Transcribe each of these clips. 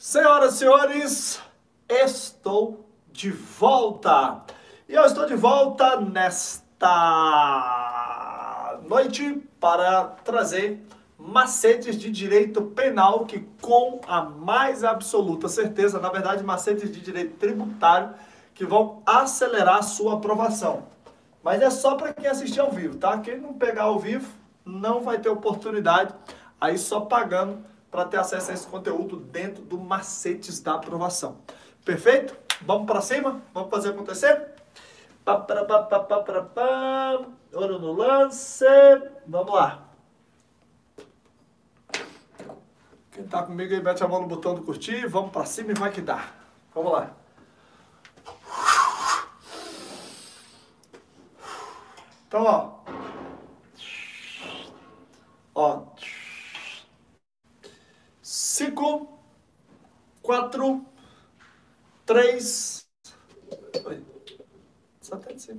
Senhoras e senhores, estou de volta. E eu estou de volta nesta noite para trazer macetes de direito penal que, com a mais absoluta certeza, na verdade, macetes de direito tributário que vão acelerar a sua aprovação. Mas é só para quem assistir ao vivo, tá? Quem não pegar ao vivo não vai ter oportunidade, aí só pagando para ter acesso a esse conteúdo dentro do Macetes da Aprovação. Perfeito? Vamos para cima? Vamos fazer acontecer? Ouro no lance. Vamos lá. Quem tá comigo aí, mete a mão no botão do curtir. Vamos para cima e vai que dá. Vamos lá. Então, ó. 5, 4, 3. Oi. Só tá de cima,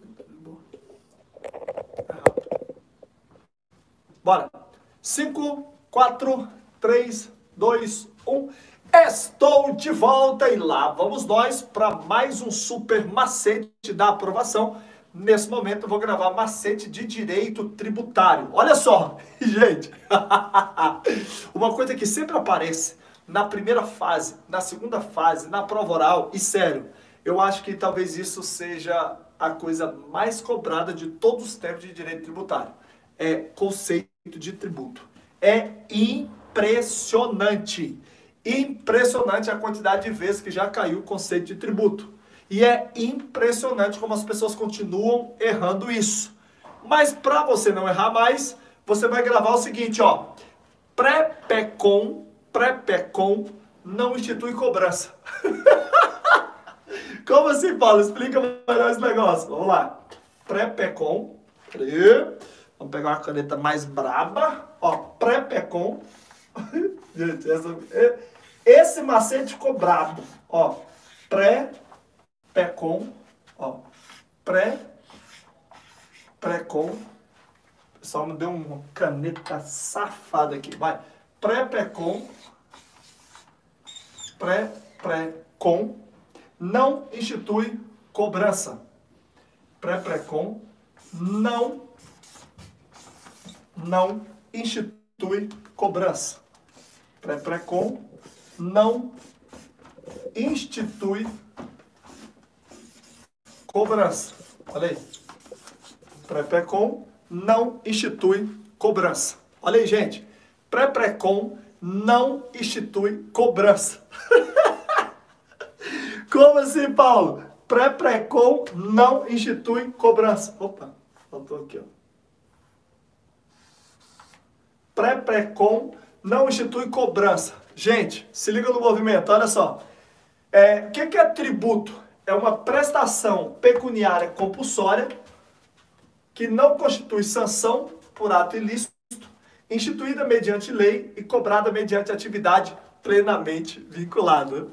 bora. 5, 4, 3, 2, 1. Estou de volta e lá vamos nós para mais um super macete da aprovação. Nesse momento eu vou gravar macete de direito tributário. Olha só, gente, uma coisa que sempre aparece na primeira fase, na segunda fase, na prova oral, e sério, eu acho que talvez isso seja a coisa mais cobrada de todos os tempos de direito tributário. É conceito de tributo. É impressionante. Impressionante a quantidade de vezes que já caiu o conceito de tributo. E é impressionante como as pessoas continuam errando isso. Mas para você não errar mais, você vai gravar o seguinte, ó. Pré-PECOM não institui cobrança. Como assim, Paulo? Explica melhor esse negócio. Vamos lá. Pré-PECOM. Vamos pegar uma caneta mais braba. Ó, pré-PECOM. Gente, esse macete ficou brabo. Ó, pré-PECOM, ó, pré-PECOM. O pessoal me deu uma caneta safada aqui, vai. Pré-PECOM não institui cobrança. Pré-PECOM não institui cobrança. Pré-PECOM não institui cobrança. Olha aí. Pré-PECOM não institui cobrança. Olha aí, gente. Pré-PECOM não institui cobrança. Como assim, Paulo? Pré-PECOM não institui cobrança. Opa, faltou aqui, ó. Pré-PECOM não institui cobrança. Gente, se liga no movimento, olha só. O que é tributo? É uma prestação pecuniária compulsória que não constitui sanção por ato ilícito, instituída mediante lei e cobrada mediante atividade plenamente vinculada.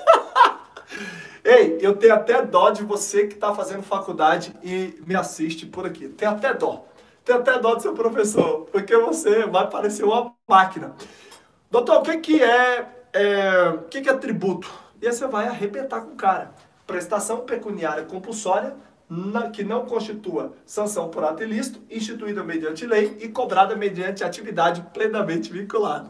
Ei, eu tenho até dó de você que está fazendo faculdade e me assiste por aqui. Tenho até dó. Tenho até dó do seu professor, porque você vai parecer uma máquina. Doutor, o que é tributo? E aí você vai arrebentar com o cara. Prestação pecuniária compulsória que não constitua sanção por ato ilícito, instituída mediante lei e cobrada mediante atividade plenamente vinculada.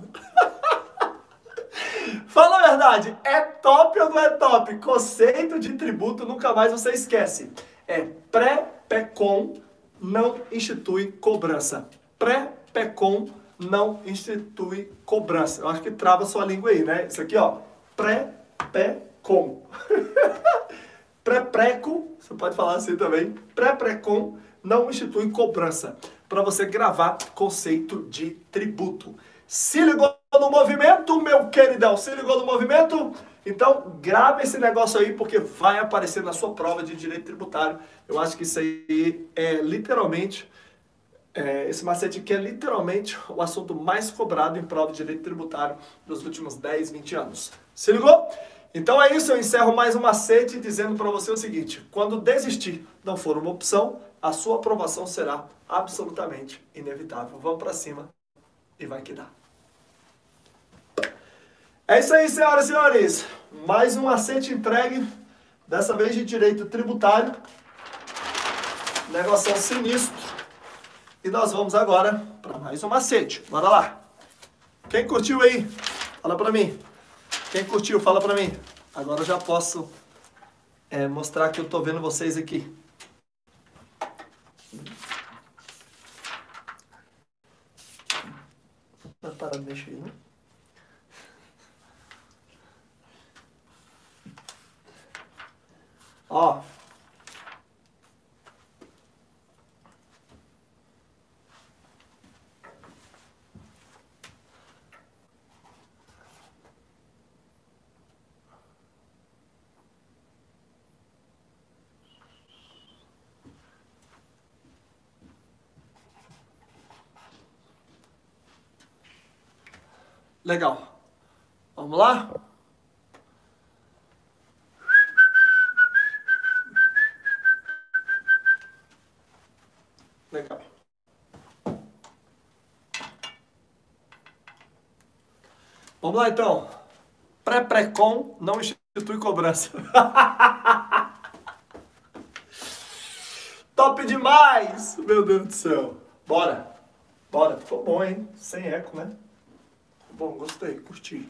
Fala a verdade, é top ou não é top? Conceito de tributo nunca mais você esquece. É pré-PECOM não institui cobrança. Pré-PECOM não institui cobrança. Eu acho que trava sua língua aí, né? Isso aqui, ó. Pré-PECOM. Pré-PRECO, você pode falar assim também. Pré-PRECOM não institui cobrança. Para você gravar conceito de tributo. Se ligou no movimento, meu queridão? Se ligou no movimento? Então, grave esse negócio aí, porque vai aparecer na sua prova de direito tributário. Eu acho que isso aí é literalmente... esse macete aqui é literalmente o assunto mais cobrado em prova de direito tributário dos últimos 10, 20 anos. Se ligou? Então é isso, eu encerro mais um macete dizendo para você o seguinte: quando desistir não for uma opção, a sua aprovação será absolutamente inevitável. Vamos para cima e vai que dá. É isso aí, senhoras e senhores. Mais um macete entregue, dessa vez de direito tributário. Negócio sinistro. E nós vamos agora para mais um macete. Bora lá. Quem curtiu aí? Fala pra mim. Quem curtiu, fala pra mim. Agora eu já posso mostrar que eu tô vendo vocês aqui. Não para de mexer, né? Ó. Legal. Vamos lá? Legal. Vamos lá, então. Pré-Precon não institui cobrança. Top demais! Meu Deus do céu. Bora. Bora. Ficou bom, hein? Sem eco, né? Bom, gostei. Curti.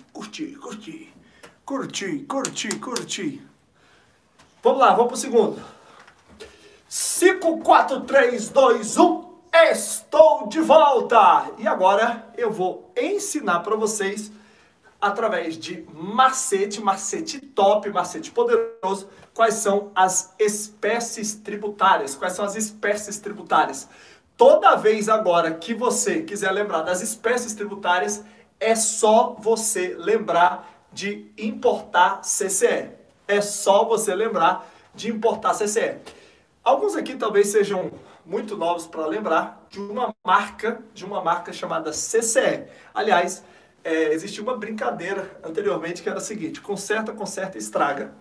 Vamos lá, vamos pro segundo. 5, 4, 3, 2, 1. Estou de volta! E agora eu vou ensinar para vocês, através de macete top, macete poderoso, quais são as espécies tributárias. Quais são as espécies tributárias? Toda vez agora que você quiser lembrar das espécies tributárias, é só você lembrar de importar CCE. É só você lembrar de importar CCE. Alguns aqui talvez sejam muito novos para lembrar de uma marca chamada CCE. Aliás, existia uma brincadeira anteriormente que era a seguinte: conserta e estraga.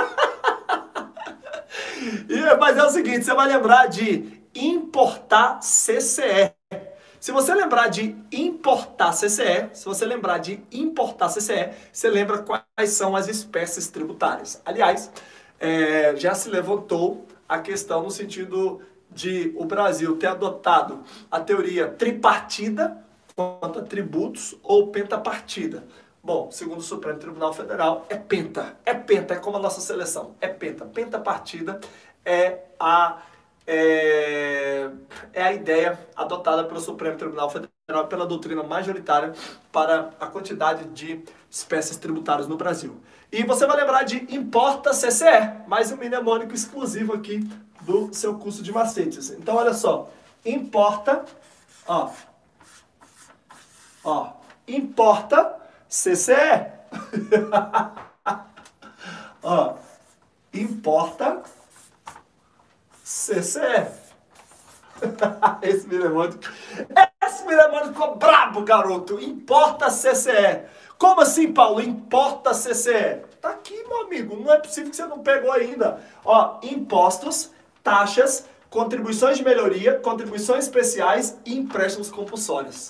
Mas é o seguinte, você vai lembrar de importar CCE. Se você lembrar de importar CCE, você lembra quais são as espécies tributárias. Aliás, já se levantou a questão no sentido de o Brasil ter adotado a teoria tripartida quanto a tributos ou pentapartida. Bom, segundo o Supremo Tribunal Federal, é penta. É penta, é como a nossa seleção. É penta. Pentapartida é a ideia adotada pelo Supremo Tribunal Federal, pela doutrina majoritária para a quantidade de espécies tributárias no Brasil. E você vai lembrar de importa CCE, mais um mnemônico exclusivo aqui do seu curso de macetes. Então, olha só, importa, importa CCE. Importa CCE. Esse mnemônico ficou brabo, garoto. Importa CCE. Como assim, Paulo? Importa CCE. Tá aqui, meu amigo. Não é possível que você não pegou ainda. Impostos, taxas, contribuições de melhoria, contribuições especiais e empréstimos compulsórios.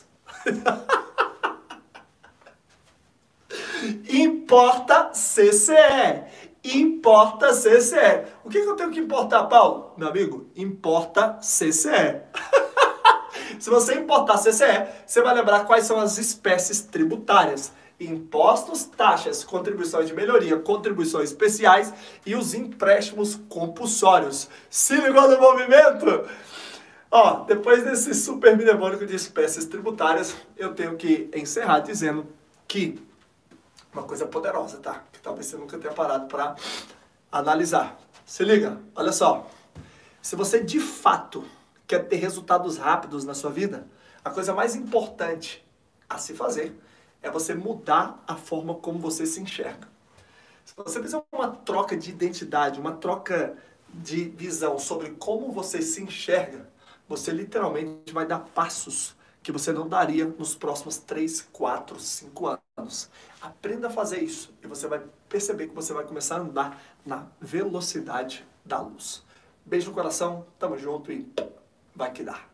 Importa CCE. Importa CCE. O que eu tenho que importar, Paulo? Meu amigo, importa CCE. Se você importar CCE, você vai lembrar quais são as espécies tributárias. Impostos, taxas, contribuições de melhoria, contribuições especiais e os empréstimos compulsórios. Se ligou no movimento? Depois desse super mnemônico de espécies tributárias, eu tenho que encerrar dizendo que uma coisa poderosa, tá? Que talvez você nunca tenha parado para analisar. Se liga, olha só. Se você de fato quer ter resultados rápidos na sua vida, a coisa mais importante a se fazer é você mudar a forma como você se enxerga. Se você fizer uma troca de identidade, uma troca de visão sobre como você se enxerga, você literalmente vai dar passos que você não daria nos próximos 3, 4, 5 anos. Aprenda a fazer isso e você vai perceber que você vai começar a andar na velocidade da luz. Beijo no coração, tamo junto e vai que dá.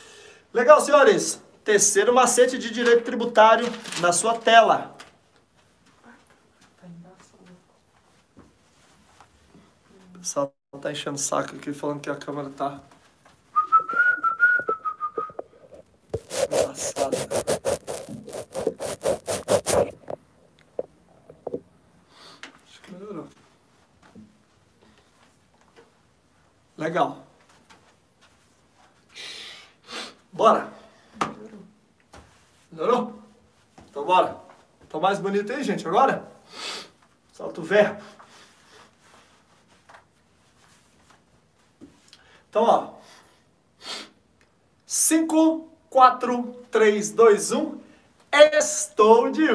Legal, senhores? Terceiro macete de direito tributário na sua tela. Só tá enchendo o saco aqui falando que a câmera tá embaçada. Acho que melhorou. Legal. Bora. Melhorou? Então bora. Tá mais bonito aí, gente, agora? Solta o verbo. Então, ó. 5, 4, 3, 2, 1. Estou de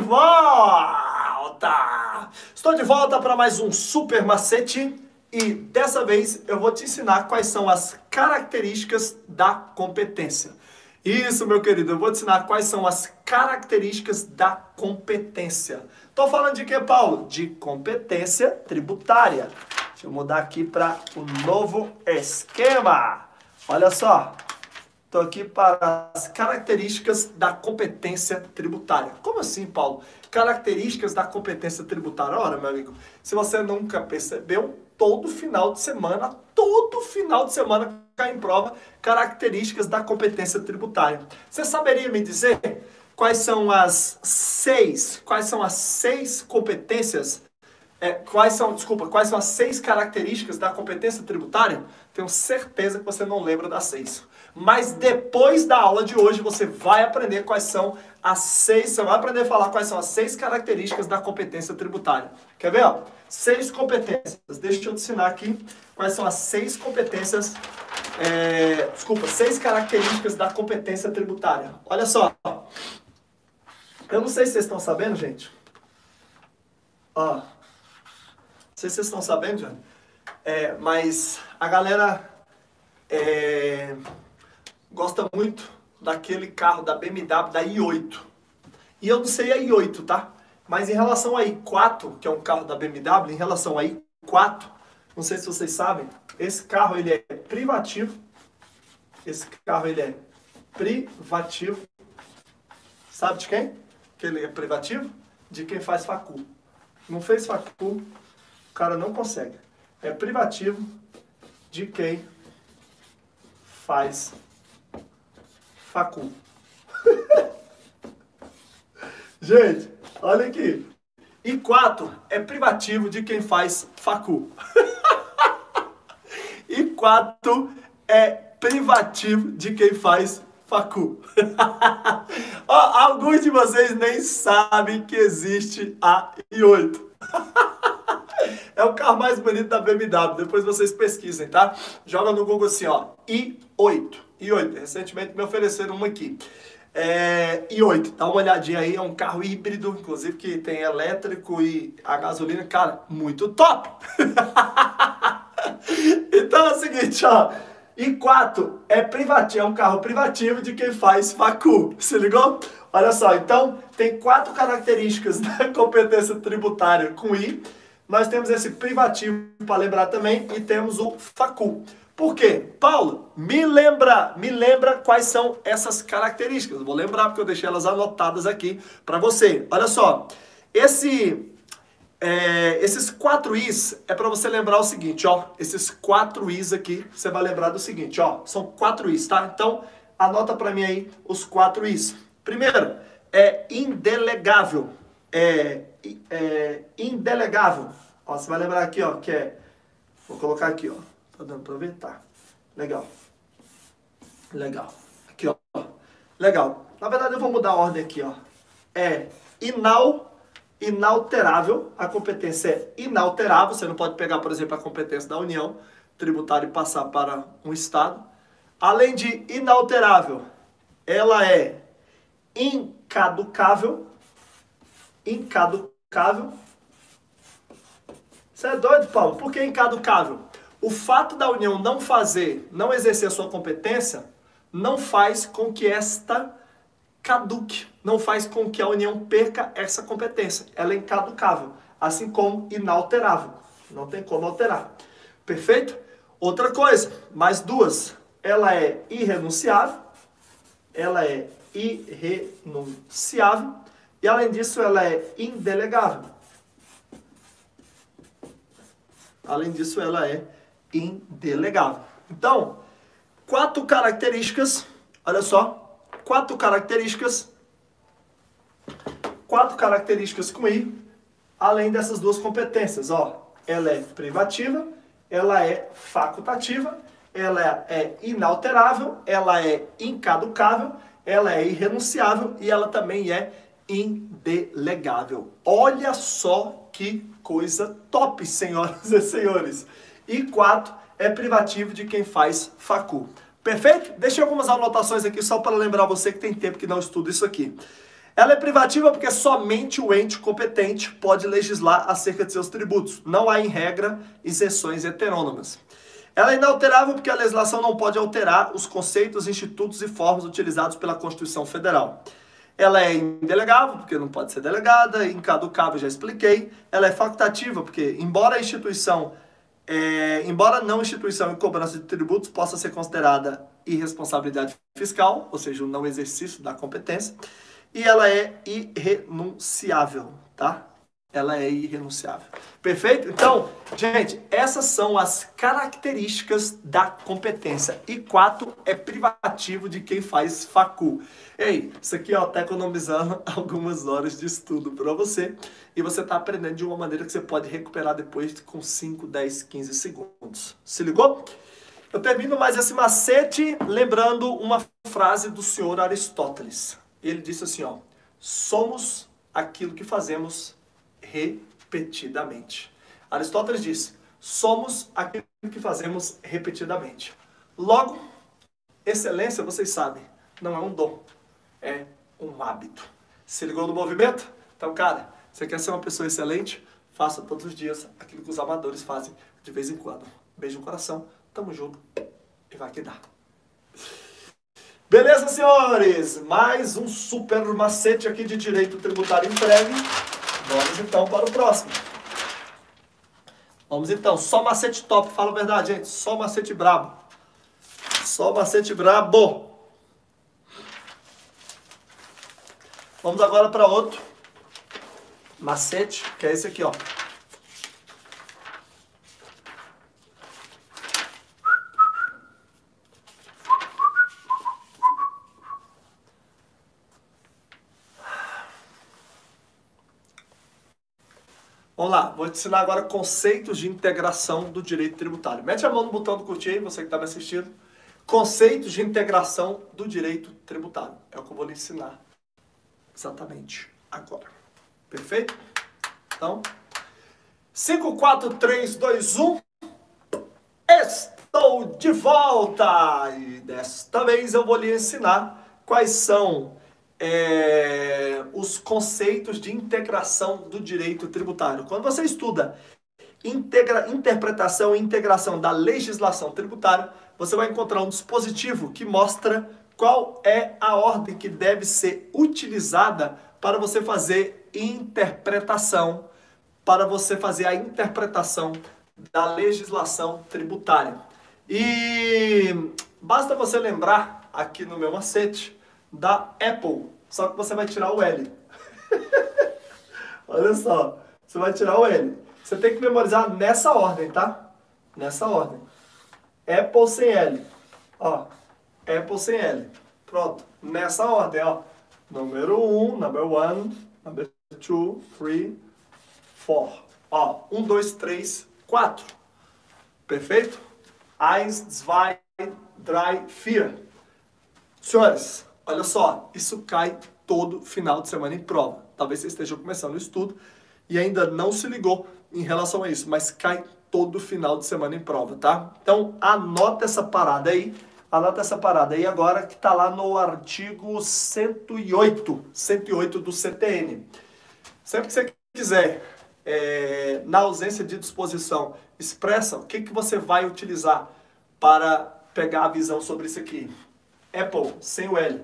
volta! Estou de volta para mais um super macete e dessa vez eu vou te ensinar quais são as características da competência. Isso, meu querido, eu vou te ensinar quais são as características da competência. Estou falando de quê, Paulo? De competência tributária. Deixa eu mudar aqui para o novo esquema. Olha só. Estou aqui para as características da competência tributária. Como assim, Paulo? Características da competência tributária. Ora, meu amigo, se você nunca percebeu, todo final de semana cai em prova características da competência tributária. Você saberia me dizer quais são as seis competências, quais são as 6 características da competência tributária? Tenho certeza que você não lembra das 6. Mas depois da aula de hoje você vai aprender quais são as 6, você vai aprender a falar quais são as 6 características da competência tributária. Quer ver? Ó? 6 competências. Deixa eu te ensinar aqui quais são as 6 competências, 6 características da competência tributária. Olha só. Eu não sei se vocês estão sabendo, gente. Ó. Não sei se vocês estão sabendo, gente. Mas a galera gosta muito daquele carro da BMW, da i8. E eu não sei a i8, tá? Mas em relação a i4, que é um carro da BMW, em relação a i4, não sei se vocês sabem, esse carro ele é privativo. Esse carro ele é privativo. Sabe de quem? Que ele é privativo? De quem faz facu. Não fez facu, o cara não consegue. É privativo de quem faz facu. Gente, olha aqui. I4 é privativo de quem faz facu. I4 é privativo de quem faz facu. Ó, alguns de vocês nem sabem que existe a i8. É o carro mais bonito da BMW. Depois vocês pesquisem, tá? Joga no Google assim, ó. i8. i8. Recentemente me ofereceram uma aqui. i8. Dá uma olhadinha aí. É um carro híbrido, inclusive, que tem elétrico e a gasolina. Cara, muito top! Então é o seguinte, ó. i4 é privativo, é um carro privativo de quem faz facu. Se ligou? Olha só, então tem 4 características da competência tributária com I. Nós temos esse privativo para lembrar também e temos o facu. Por quê? Paulo, me lembra quais são essas características. Eu vou lembrar porque eu deixei elas anotadas aqui para você. Olha só, esses 4 Is é para você lembrar o seguinte, ó. Esses 4 Is aqui, você vai lembrar do seguinte, ó. São 4 Is, tá? Então, anota para mim aí os 4 Is. Primeiro, é indelegável. Indelegável. Ó, você vai lembrar aqui, ó, que é... Vou colocar aqui, ó. Tá dando pra ver? Tá. Legal. Legal. Aqui, ó. Legal. Na verdade, eu vou mudar a ordem aqui, ó. É inalterável. A competência é inalterável. Você não pode pegar, por exemplo, a competência da União tributária e passar para um Estado. Além de inalterável, ela é incaducável. Incaducável. Você é doido, Paulo? Por que incaducável? O fato da União não exercer a sua competência, não faz com que esta caduque, não faz com que a União perca essa competência. Ela é incaducável, assim como inalterável. Não tem como alterar. Perfeito? Outra coisa, mais 2. Ela é irrenunciável. Ela é irrenunciável. E além disso, ela é indelegável. Além disso, ela é indelegável. Então, 4 características, olha só, 4 características com I, além dessas duas competências, ó. Ela é privativa, ela é facultativa, ela é inalterável, ela é incaducável, ela é irrenunciável e ela também é indelegável. Olha só que coisa top, senhoras e senhores. E 4 é privativo de quem faz facul. Perfeito? Deixei algumas anotações aqui só para lembrar você que tem tempo que não estuda isso aqui. Ela é privativa porque somente o ente competente pode legislar acerca de seus tributos. Não há, em regra, isenções heterônomas. Ela é inalterável porque a legislação não pode alterar os conceitos, institutos e formas utilizados pela Constituição Federal. Ela é indelegável, porque não pode ser delegada, incaducável, já expliquei. Ela é facultativa, porque embora não instituição e cobrança de tributos possa ser considerada irresponsabilidade fiscal, ou seja, o não exercício da competência, e ela é irrenunciável, tá? Ela é irrenunciável. Perfeito? Então, gente, essas são as características da competência. E 4 é privativo de quem faz facul. Ei, isso aqui ó, tá economizando algumas horas de estudo para você. E você tá aprendendo de uma maneira que você pode recuperar depois com 5, 10, 15 segundos. Se ligou? Eu termino mais esse macete lembrando uma frase do senhor Aristóteles. Ele disse assim, ó, somos aquilo que fazemos repetidamente. Aristóteles disse, somos aquilo que fazemos repetidamente. Logo, excelência, vocês sabem, não é um dom, é um hábito. Se ligou no movimento? Então, cara, você quer ser uma pessoa excelente? Faça todos os dias aquilo que os amadores fazem de vez em quando. Beijo no coração, tamo junto e vai que dá. Beleza, senhores? Mais um super macete aqui de direito tributário entregue. Vamos então para o próximo. Vamos então, só macete top, fala a verdade, gente. Só macete brabo. Só macete brabo. Vamos agora para outro macete, que é esse aqui, ó. Vamos lá, vou te ensinar agora conceitos de integração do direito tributário. Mete a mão no botão do curtir aí, você que está me assistindo. Conceitos de integração do direito tributário. É o que eu vou lhe ensinar exatamente agora. Perfeito? Então, 5, 4, 3, 2, 1. Estou de volta! E desta vez eu vou lhe ensinar quais são os conceitos de integração do direito tributário. Quando você estuda interpretação e integração da legislação tributária, você vai encontrar um dispositivo que mostra qual é a ordem que deve ser utilizada para você fazer interpretação, para você fazer a interpretação da legislação tributária. E basta você lembrar aqui no meu macete da Apple, só que você vai tirar o L. Olha só, você vai tirar o L. Você tem que memorizar nessa ordem, tá? Nessa ordem. Apple sem L. Ó, Apple sem L. Pronto, nessa ordem, ó. Número 1, number 1, number 2, 3, 4. Ó, 1, 2, 3, 4. Perfeito? 1, 2, 3, 4. Senhores, olha só, isso cai todo final de semana em prova. Talvez você esteja começando o estudo e ainda não se ligou em relação a isso, mas cai todo final de semana em prova, tá? Então, anota essa parada aí agora que tá lá no artigo 108 do CTN. Sempre que você quiser, na ausência de disposição expressa, o que você vai utilizar para pegar a visão sobre isso aqui? Apple, sem o L.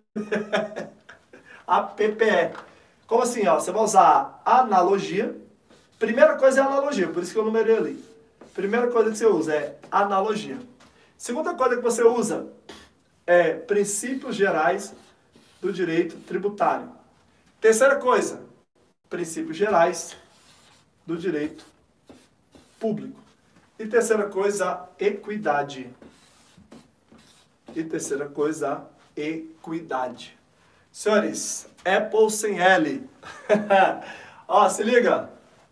APPE. Como assim? Ó, você vai usar analogia. Primeira coisa é analogia, por isso que eu numerei ali. Primeira coisa que você usa é analogia. Segunda coisa que você usa é princípios gerais do direito tributário. Terceira coisa, princípios gerais do direito público. E terceira coisa, equidade. E terceira coisa, equidade. Senhores, Apple sem L. Ó, se liga.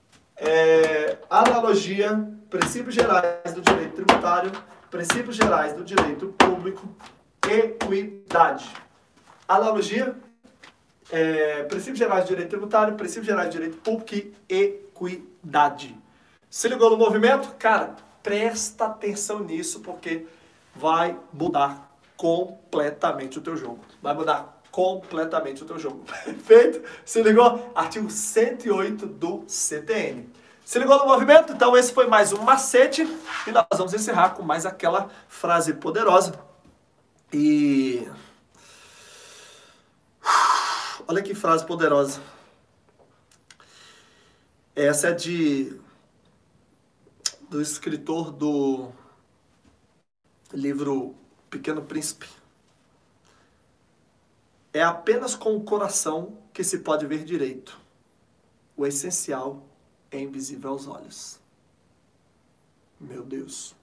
Analogia, princípios gerais do direito tributário, princípios gerais do direito público, equidade. Analogia, princípios gerais do direito tributário, princípios gerais do direito público e equidade. Se ligou no movimento? Cara, presta atenção nisso porque vai mudar completamente o teu jogo. Vai mudar completamente o teu jogo. Perfeito? Se ligou? Artigo 108 do CTN. Se ligou no movimento? Então esse foi mais um macete e nós vamos encerrar com mais aquela frase poderosa. E olha que frase poderosa. Essa é do escritor do livro Pequeno Príncipe. É apenas com o coração que se pode ver direito. O essencial é invisível aos olhos. Meu Deus.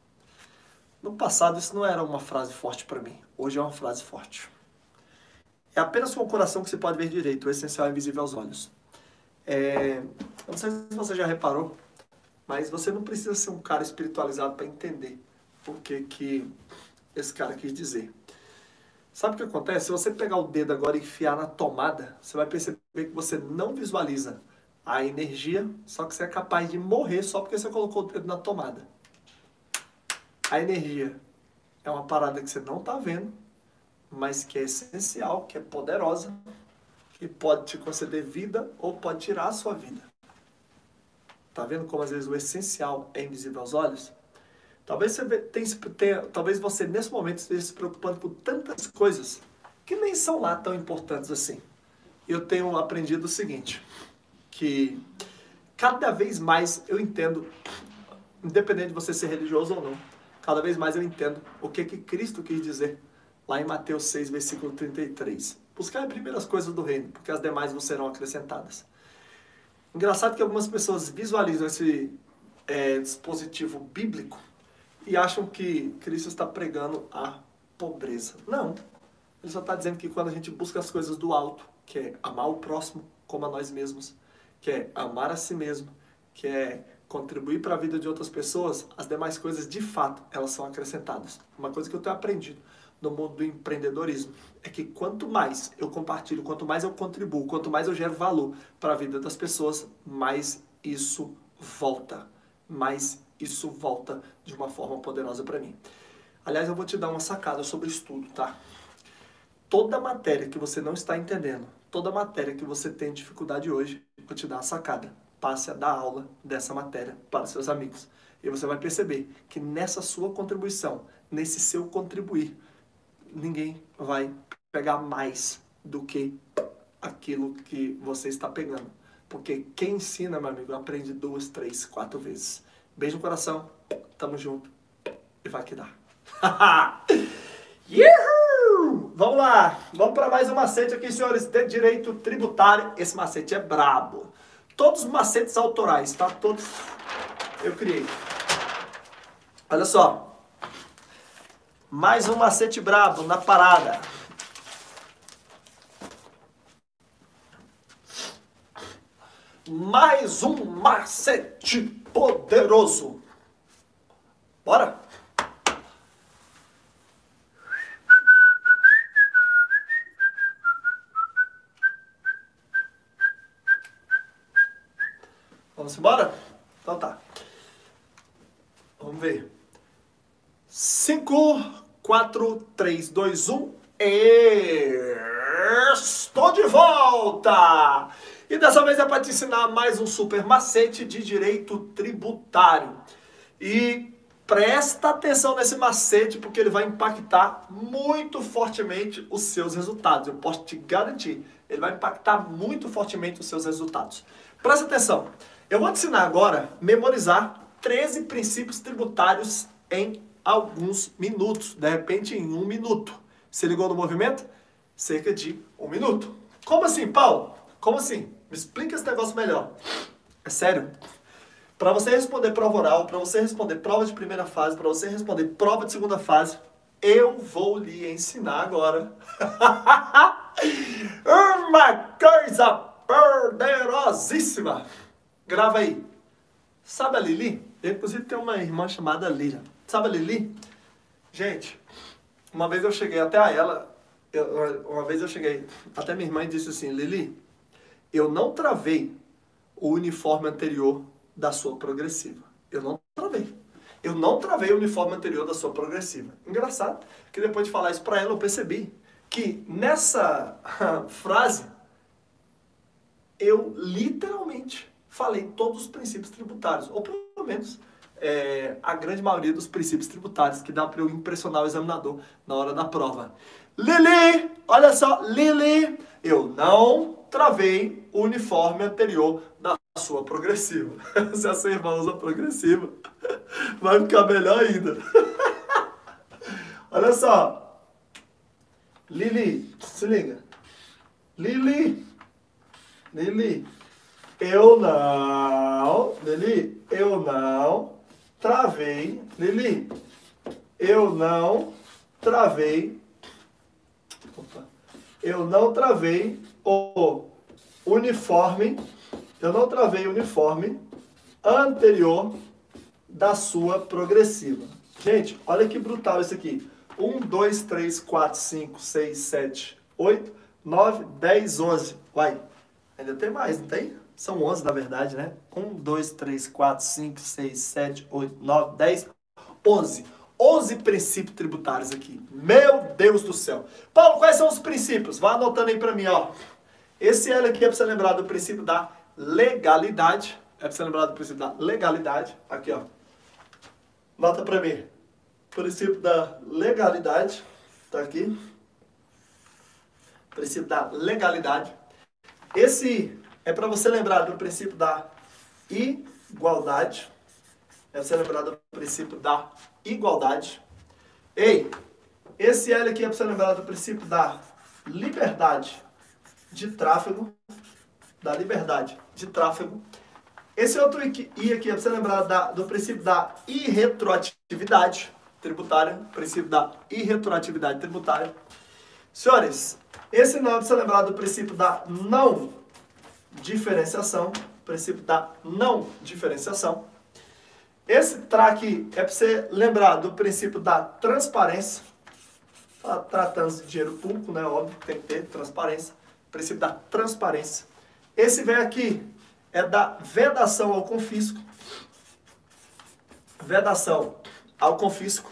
No passado isso não era uma frase forte para mim. Hoje é uma frase forte. É apenas com o coração que se pode ver direito. O essencial é invisível aos olhos. Eu não sei se você já reparou, mas você não precisa ser um cara espiritualizado para entender o que esse cara quis dizer. Sabe o que acontece? Se você pegar o dedo agora e enfiar na tomada, você vai perceber que você não visualiza a energia, só que você é capaz de morrer só porque você colocou o dedo na tomada. A energia é uma parada que você não está vendo, mas que é essencial, que é poderosa, que pode te conceder vida ou pode tirar a sua vida. Tá vendo como às vezes o essencial é invisível aos olhos? Talvez você nesse momento esteja se preocupando com tantas coisas que nem são lá tão importantes assim. Eu tenho aprendido o seguinte, que cada vez mais eu entendo, independente de você ser religioso ou não, cada vez mais eu entendo o que Cristo quis dizer lá em Mateus 6, versículo 33. Buscar primeiro as coisas do reino, porque as demais não serão acrescentadas. Engraçado que algumas pessoas visualizam esse dispositivo bíblico e acham que Cristo está pregando a pobreza. Não. Ele só está dizendo que quando a gente busca as coisas do alto, que é amar o próximo como a nós mesmos, que é amar a si mesmo, que é contribuir para a vida de outras pessoas, as demais coisas, de fato, elas são acrescentadas. Uma coisa que eu tenho aprendido no mundo do empreendedorismo é que quanto mais eu compartilho, quanto mais eu contribuo, quanto mais eu gero valor para a vida das pessoas, mais isso volta. Mais isso volta de uma forma poderosa para mim. Aliás, eu vou te dar uma sacada sobre estudo, tá? Toda matéria que você não está entendendo, toda matéria que você tem dificuldade hoje, eu vou te dar uma sacada. Passe a dar aula dessa matéria para seus amigos. E você vai perceber que nessa sua contribuição, nesse seu contribuir, ninguém vai pegar mais do que aquilo que você está pegando. Porque quem ensina, meu amigo, aprende 2, 3, 4 vezes. Beijo no coração, tamo junto e vai que dá. Yuhu! Vamos lá, vamos para mais um macete aqui, senhores, de direito tributário. Esse macete é brabo. Todos os macetes autorais, tá? Todos eu criei. Olha só. Mais um macete brabo na parada. Mais um macete poderoso. Bora? Vamos embora? Então tá. Vamos ver. 5, 4, 3, 2, 1. Estou de volta! E dessa vez é para te ensinar mais um super macete de direito tributário. E presta atenção nesse macete porque ele vai impactar muito fortemente os seus resultados. Eu posso te garantir, ele vai impactar muito fortemente os seus resultados. Presta atenção. Eu vou te ensinar agora a memorizar 13 princípios tributários em alguns minutos. De repente, em 1 minuto. Se ligou no movimento? Cerca de 1 minuto. Como assim, Paulo? Como assim? Me explica esse negócio melhor. É sério? Para você responder prova oral, para você responder prova de primeira fase, para você responder prova de segunda fase, eu vou lhe ensinar agora. Uma coisa poderosíssima. Grava aí. Sabe a Lili? Eu, inclusive, tenho uma irmã chamada Lila. Sabe a Lili? Gente, uma vez eu cheguei até a ela, uma vez eu cheguei até minha irmã e disse assim, Lili, eu não travei o uniforme anterior da sua progressiva. Eu não travei. Eu não travei o uniforme anterior da sua progressiva. Engraçado que depois de falar isso pra ela, eu percebi que nessa frase, eu literalmente falei todos os princípios tributários, ou pelo menos a grande maioria dos princípios tributários, que dá para eu impressionar o examinador na hora da prova. Lili, olha só, Lili, eu não travei o uniforme anterior da sua progressiva. Se a sua irmã usa progressiva, vai ficar melhor ainda. Olha só, Lili, se liga, Lili, eu não travei, Lili, eu não travei o uniforme, anterior da sua progressiva. Gente, olha que brutal isso aqui. 1, 2, 3, 4, 5, 6, 7, 8, 9, 10, 11. Uai, ainda tem mais, não tem? São 11 na verdade, né? 1, 2, 3, 4, 5, 6, 7, 8, 9, 10, 11. 11 princípios tributários aqui. Meu Deus do céu. Paulo, quais são os princípios? Vá anotando aí pra mim, ó. Esse L aqui é pra você lembrar do princípio da legalidade. É pra você lembrar do princípio da legalidade. Aqui, ó. Nota pra mim. Princípio da legalidade. Tá aqui. Princípio da legalidade. Esse é para você lembrar do princípio da igualdade. É para você lembrar do princípio da igualdade. Ei, esse L aqui é para você lembrar do princípio da liberdade de tráfego. Da liberdade de tráfego. Esse outro I aqui é para você lembrar do princípio da irretroatividade tributária. Princípio da irretroatividade tributária. Senhores, esse não é para você lembrar do princípio da não diferenciação. Princípio da não diferenciação. Esse TRA aqui é para você lembrar do princípio da transparência. Tratando-se de dinheiro público, né? Óbvio que tem que ter transparência. Princípio da transparência. Esse V aqui é da vedação ao confisco. Vedação ao confisco.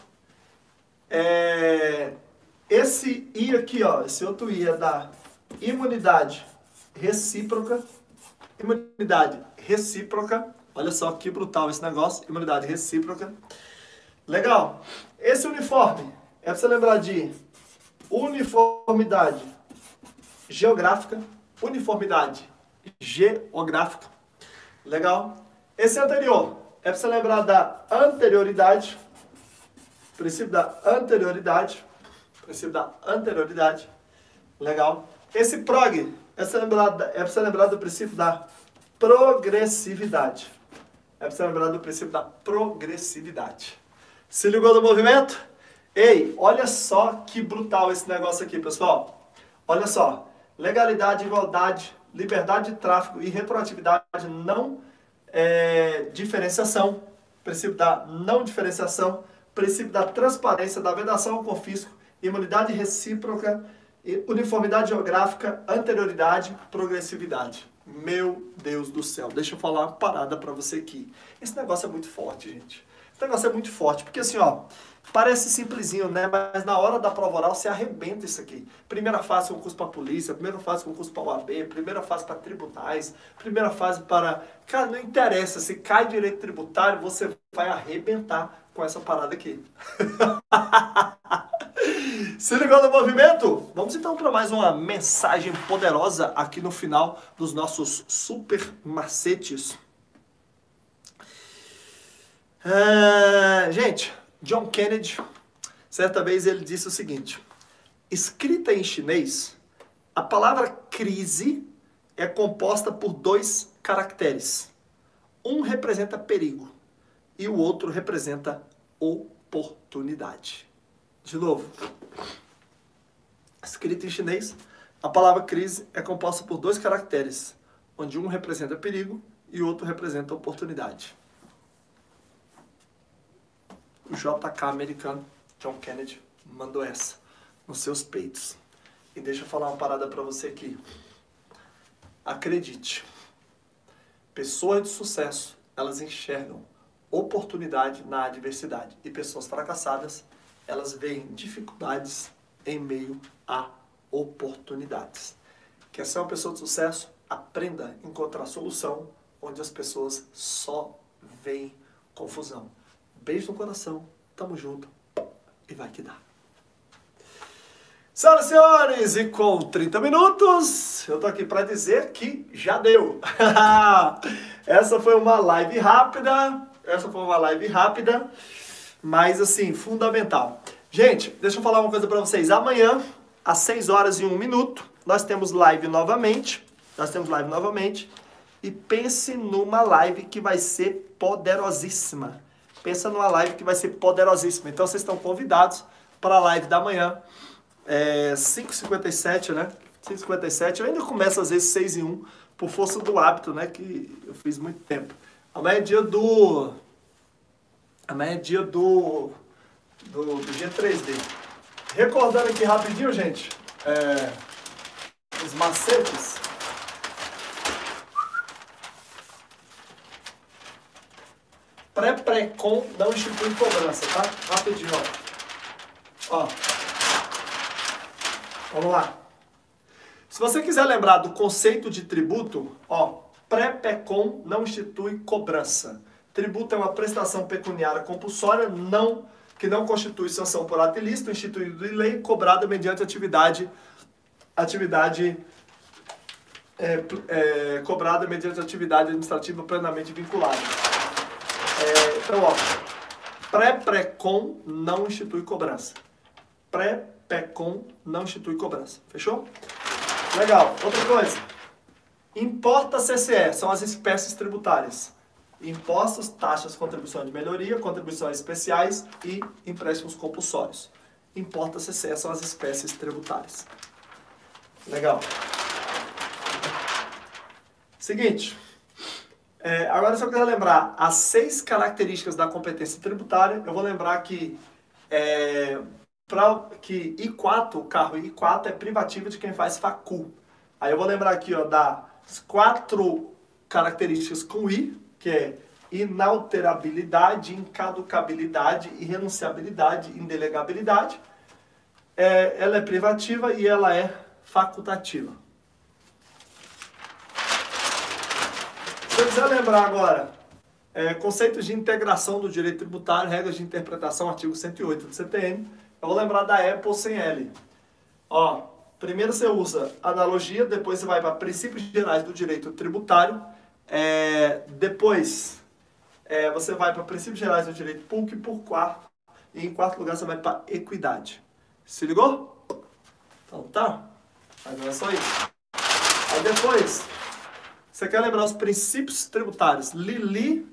Esse I aqui, ó, esse outro I é da imunidade recíproca. Imunidade recíproca. Olha só que brutal esse negócio. Imunidade recíproca. Legal. Esse uniforme é para você lembrar de uniformidade geográfica. Uniformidade geográfica. Legal. Esse anterior é para você lembrar da anterioridade. Princípio da anterioridade. Princípio da anterioridade. Legal. Esse prog é para você lembrar do princípio da progressividade. É para você lembrar do princípio da progressividade. Se ligou no movimento? Ei, olha só que brutal esse negócio aqui, pessoal. Olha só. Legalidade, igualdade, liberdade de tráfego e retroatividade, não diferenciação. Princípio da não diferenciação. Princípio da transparência, da vedação ao confisco, imunidade recíproca, uniformidade geográfica, anterioridade, progressividade. Meu Deus do céu. Deixa eu falar uma parada pra você aqui. Esse negócio é muito forte, gente. Esse negócio é muito forte, porque assim, ó, parece simplesinho, né? Mas na hora da prova oral você arrebenta isso aqui. Primeira fase concurso para polícia, primeira fase concurso para OAB, primeira fase para tribunais, primeira fase para... Cara, não interessa, se cai direito tributário, você vai arrebentar com essa parada aqui. Se ligou no movimento? Vamos então para mais uma mensagem poderosa aqui no final dos nossos super macetes. Gente, John Kennedy, certa vez ele disse o seguinte: escrita em chinês, a palavra crise é composta por 2 caracteres. Um representa perigo e o outro representa oportunidade. De novo, escrito em chinês, a palavra crise é composta por dois caracteres, onde um representa perigo e o outro representa oportunidade. O JK americano, John Kennedy, mandou essa nos seus peitos. E deixa eu falar uma parada para você aqui. Acredite, pessoas de sucesso, elas enxergam oportunidade na adversidade. E pessoas fracassadas, elas veem dificuldades em meio a oportunidades. Quer ser uma pessoa de sucesso? Aprenda a encontrar solução onde as pessoas só veem confusão. Beijo no coração, tamo junto e vai que dá. Senhoras e senhores, e com 30 minutos, eu tô aqui para dizer que já deu. Essa foi uma live rápida, mas assim, fundamental. Gente, deixa eu falar uma coisa para vocês. Amanhã, às 6 horas e 1 minuto, nós temos live novamente. E pense numa live que vai ser poderosíssima. Pensa numa live que vai ser poderosíssima. Então, vocês estão convidados para a live da manhã. 5h57, né? 5h57. Eu ainda começo às vezes 6 e 1, por força do hábito, né? Que eu fiz muito tempo. Amanhã é dia do G3D. Recordando aqui rapidinho, gente, os macetes. Pré-Precon não institui cobrança, tá? Rapidinho, ó. Vamos lá. Se você quiser lembrar do conceito de tributo, ó, pré-Pecon não institui cobrança. Tributo é uma prestação pecuniária compulsória que não constitui sanção por ato ilícito, instituído em lei, cobrada mediante cobrada mediante atividade administrativa plenamente vinculada. Então, ó, pré-Precon não institui cobrança. Pré-Pecon não institui cobrança. Fechou? Legal. Outra coisa. Importa CCE, são as espécies tributárias. Impostos, taxas, contribuições de melhoria, contribuições especiais e empréstimos compulsórios. Importa CCE, são as espécies tributárias. Legal. Seguinte. Agora, se eu quiser lembrar as 6 características da competência tributária, eu vou lembrar que I4, o carro I4 é privativo de quem faz facul. Aí eu vou lembrar aqui, ó, das 4 características com I, que é inalterabilidade, incaducabilidade, irrenunciabilidade, indelegabilidade. Ela é privativa e ela é facultativa. Se eu quiser lembrar agora, conceitos de integração do direito tributário, regras de interpretação, artigo 108 do CTN, eu vou lembrar da Apple sem L. Ó, primeiro você usa analogia, depois você vai para princípios gerais do direito tributário, depois você vai para princípios gerais do direito público e em quarto lugar você vai para equidade. Se ligou? Então tá. Mas não é só isso. Aí depois, você quer lembrar os princípios tributários. Lili,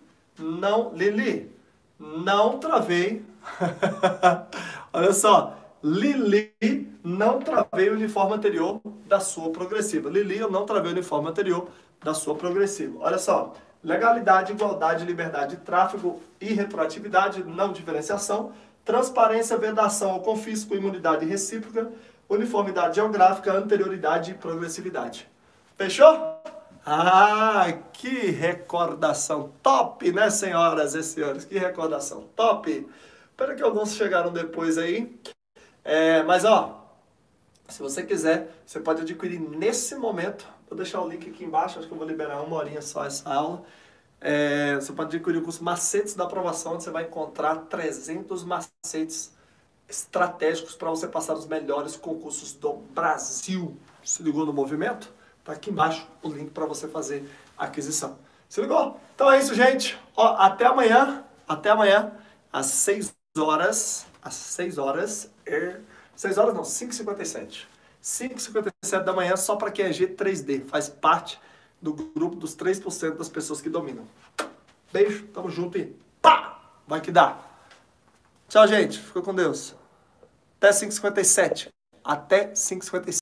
não travei. Olha só. Lili, não travei o uniforme anterior da sua progressiva. Lili, eu não travei o uniforme anterior da sua progressiva. Olha só. Legalidade, igualdade, liberdade de tráfego e retroatividade, não diferenciação. Transparência, vedação ou confisco, imunidade recíproca, uniformidade geográfica, anterioridade e progressividade. Fechou? Ah, que recordação top, né, senhoras e senhores? Que recordação top. Espero que alguns chegaram depois aí. Mas, ó, se você quiser, você pode adquirir nesse momento. Vou deixar o link aqui embaixo, acho que eu vou liberar 1 horinha só essa aula. Você pode adquirir o curso Macetes da Aprovação, onde você vai encontrar 300 macetes estratégicos para você passar os melhores concursos do Brasil. Se ligou no movimento? Tá aqui embaixo o link para você fazer a aquisição. Se ligou? Então é isso, gente. Ó, até amanhã, às 6 horas. Às 6 horas. 6 horas não, 5h57. 5h57 da manhã, só para quem é G3D. Faz parte do grupo dos 3% das pessoas que dominam. Beijo, tamo junto e pá! Vai que dá. Tchau, gente. Fica com Deus. Até 5h57. Até 5h57.